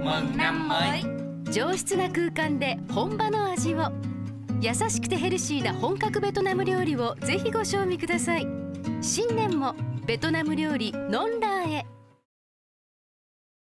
mừng năm mới。 上質な空間で本場の味を、優しくてヘルシーな本格ベトナム料理をぜひご賞味ください。新年もベトナム料理ノンラーへ。